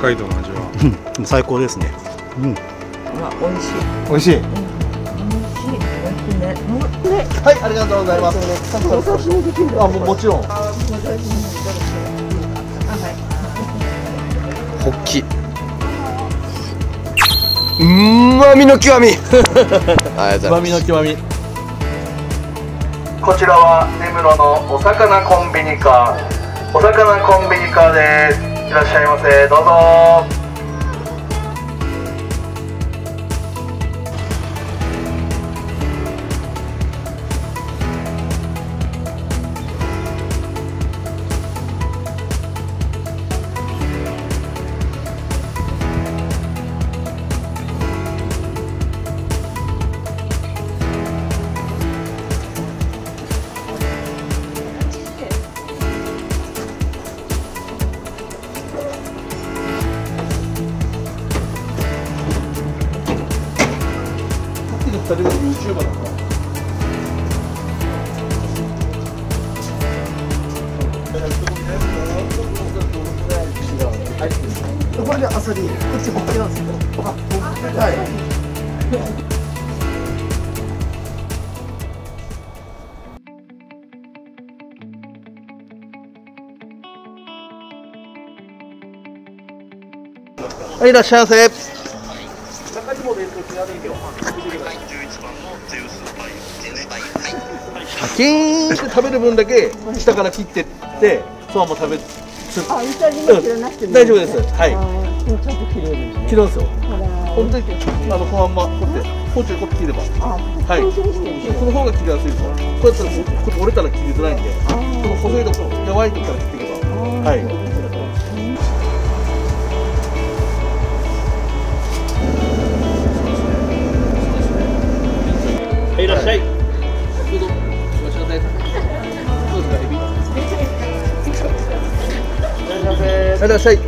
海道の味は。 最高ですね。 まあ美味しい。 美味しい。 はい、ありがとうございます。あ、もちろん。 ホッキ。うまみの極み。うまみの極み。 こちらは根室のお魚コンビニカー。お魚コンビニカーです。いらっしゃいませ。どうぞ。2人が YouTuber なんだ。これでアサリ、こっちホッケなんですよ。はい。はい、いらっしゃいませ。シャキーンって食べる分だけ下から切ってってそのまま食べる。 あ、下にも切らなくても大丈夫です。はい。 ちょっと切れるんですね。 切るんですよ。本当にこのままこうやって包丁でこうやって切れば。はい。この方が切りやすいですよ。こうやったらこう折れたら切りづらいんで、この細いところ柔いところから切っていけば。はい。はい、いらっしゃい。どうぞ。お待ちください。どうですか、エビ。いらっしゃい。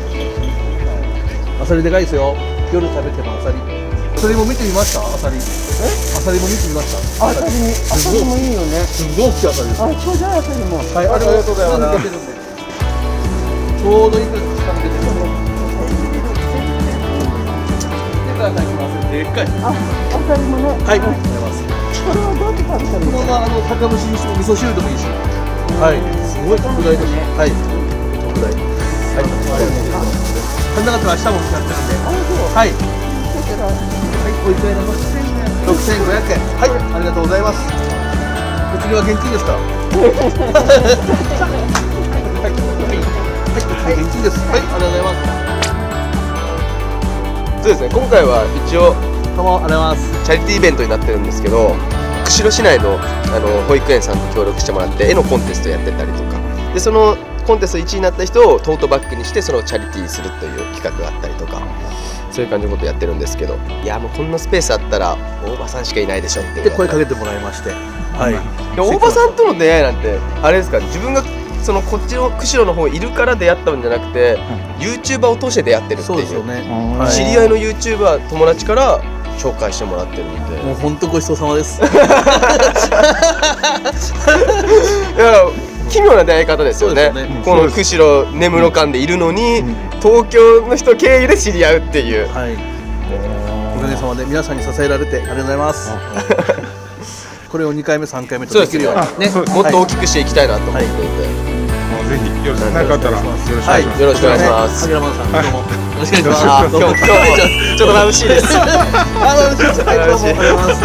アサリでかいですよ。夜食べてもアサリ。アサリも見てみました。アサリ。アサリも見てみました。 アサリもいいよね。 すごい大きいアサリです。 あ、ちょうどいいアサリも。 はい、ありがとうございます。ちょうどいいくらい掴んでる。でっかい。 あ、アサリもね。 はい、ありがとうございます。 これはどうやって食べたらいいこのまま酒蒸しにしても味噌汁でもいいし。はい、すごい特大です。はい、特大。はい、足んなかったら明日も使ってるんで。はい。はい、おいくらになります。6500円。はい、ありがとうございます。お釣りは現金ですか。はい、現金です。はい、ありがとうございます。 そうですね、今回は一応どうもありがとうございます。 チャリティーイベントになってるんですけど、釧路市内の保育園さんと協力してもらって絵のコンテストやってたりとかで、そのコンテスト1位になった人をトートバッグにしてそのチャリティーするという企画があったりとか、そういう感じのことやってるんですけど、いやもうこんなスペースあったら大場さんしかいないでしょってで声かけてもらいまして、はい。 で大場さんとの出会いなんてあれですか、自分がそのこっちの釧路の方いるから出会ったんじゃなくて、YouTuber を通して出会ってるっていう。 そうですよね。 知り合いの YouTuber 友達から紹介してもらってるんで、 もう本当ごちそうさまです。いや奇妙な出会い方ですよね。この釧路根室間でいるのに、東京の人経由で知り合うっていう。 はい。おかげさまで皆さんに支えられてありがとうございます。これを2回目3回目とできるようにね、 もっと大きくしていきたいなと思っていて、 ぜひよろしく何かあったらよろしくお願いします。 はい、よろしくお願いします。 萩原さん、どうもよろしくお願いします。 今日もちょっと眩しいです。 眩しいです。はい、どうもありがとうございます。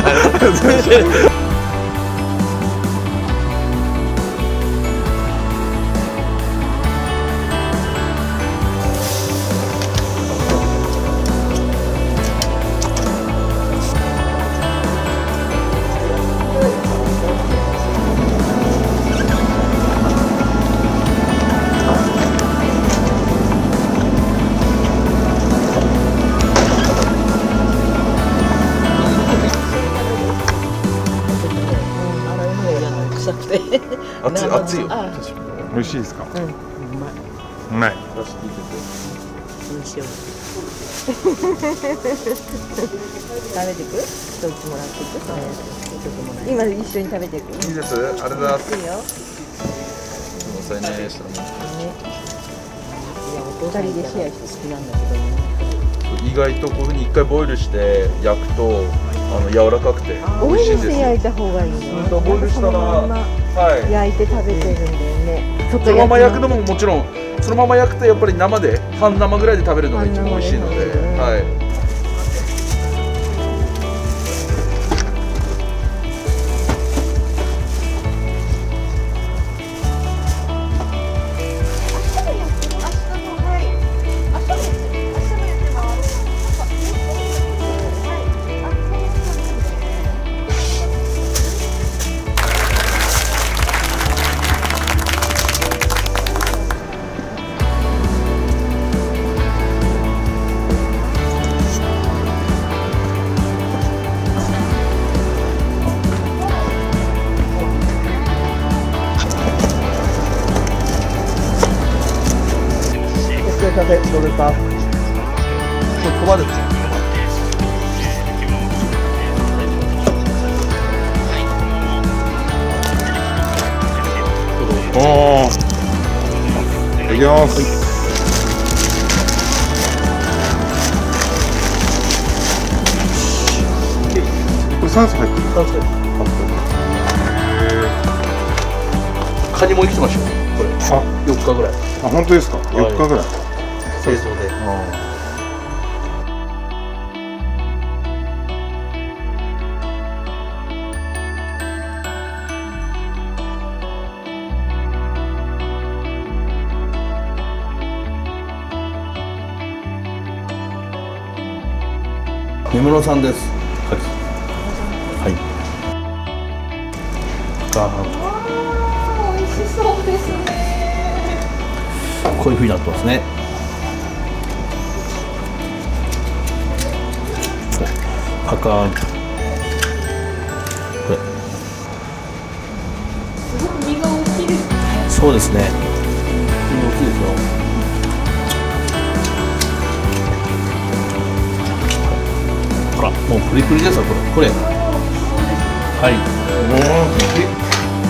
熱いよ。 美味しいですか。うまい。 どうしよう。食べてく？一つもらってく？今一緒に食べてく？ いいです。ありがとうございます。 いいよ。 すみませんね。 いや、お人でシェアして好きなんだけどね。 意外とこういうふうに一回ボイルして焼くと柔らかくて美オイル味しいんですよ。 して焼いた方がいいね。 ボイルしたら、 そのままはい。 焼いて食べてるんだよね。 そのまま焼くのももちろんそのまま焼くとやっぱり生で半生ぐらいで食べるのが一番美味しいので、はい。 どうですか？ここまでですね。 おお。いきます。これ酸素入ってる。 カニも生きてましたよ。これ。4日ぐらい。 あ、本当ですか。4日ぐらい。 正常で。根室さんです。はい。 美味しそうですね。 こういう風になってますね。パカーンと。これ。 すごく身が大きいですね。 そうですね。身が大きいですよ。ほら、もうプリプリですよ、これ。これ。はい。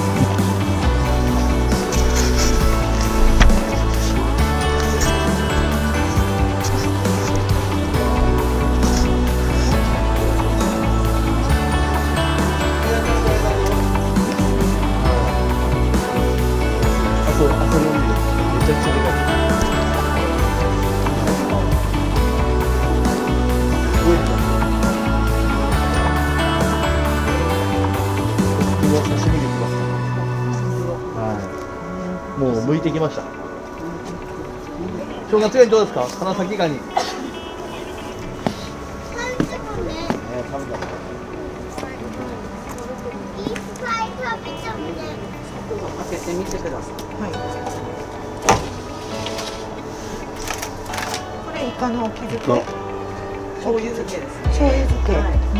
もう剥いてきました。正月料理どうですか？花咲ガニ。いっぱい食べちゃうね。開けてみてください。はい。これイカの沖漬け。醤油漬けです。醤油漬け。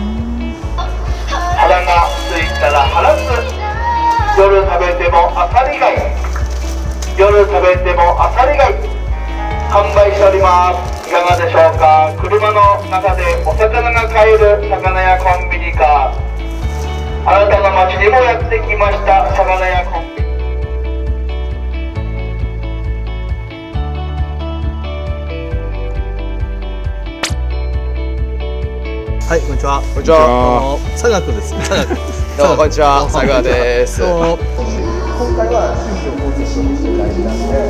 腹が空いたら腹す。夜食べてもあさりがい。夜食べてもあさりがい。販売しております。いかがでしょうか。車の中でお魚が買える魚屋コンビニか。あなたの町にもやってきました魚屋コンビニ。 はい、こんにちは。 こんにちは。 佐賀くんです。佐賀くんです。 どうもこんにちは。佐賀です。 どうも。 今回は宗教コンテストにして大事なんで。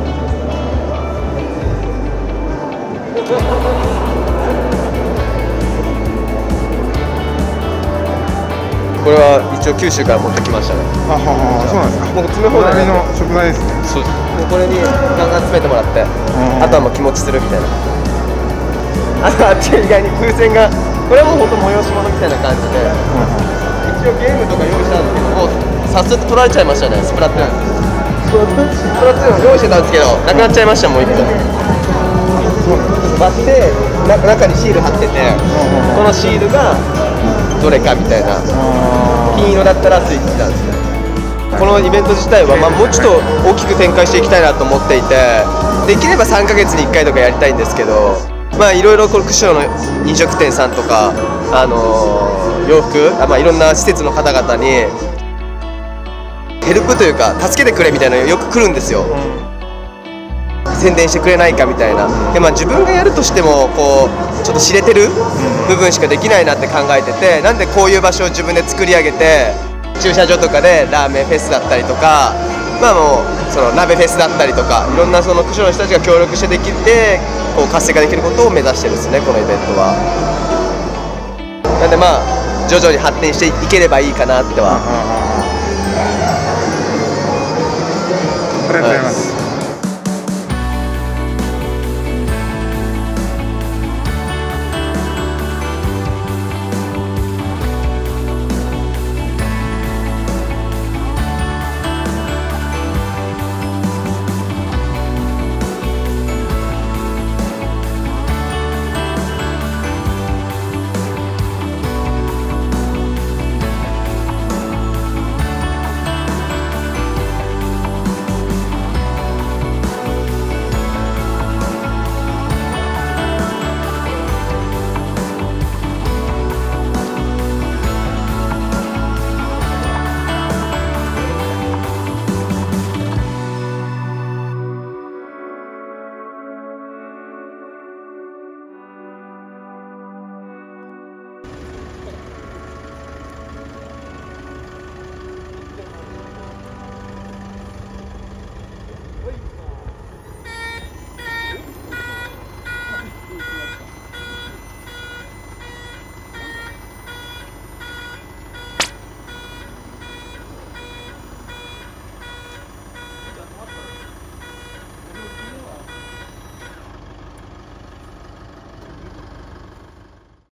これは一応九州から持ってきましたね。 あはは、そうなんですか。 もう詰め放題の食材ですね。 そうです。もうこれにガンガン詰めてもらって、あとはもう気持ちするみたいな。あっち意外に風船が、これはもう本当催し物みたいな感じで、一応ゲームとか用意したんですけども、早速取られちゃいましたね、スプラトゥーン。スプラトゥーン用意してたんですけど、なくなっちゃいました、もう一個。割って中にシール貼ってて、このシールがどれかみたいな。金色だったらスイッチなんですね。このイベント自体は、もうちょっと大きく展開していきたいなと思っていて、できれば3ヶ月に1回とかやりたいんですけど、いろいろ釧路の飲食店さんとか、洋服、いろんな施設の方々にヘルプというか助けてくれみたいなのよく来るんですよ。 宣伝してくれないかみたいな。で、まあ、自分がやるとしてもこうちょっと知れてる部分しかできないなって考えてて、なんでこういう場所を自分で作り上げて、駐車場とかでラーメンフェスだったりとか、まあもうその鍋フェスだったりとか、いろんなその釧路の人たちが協力してできてこう活性化できることを目指してるんですね、このイベントは。なんでまあ徐々に発展していければいいかなっては。 ありがとうございます。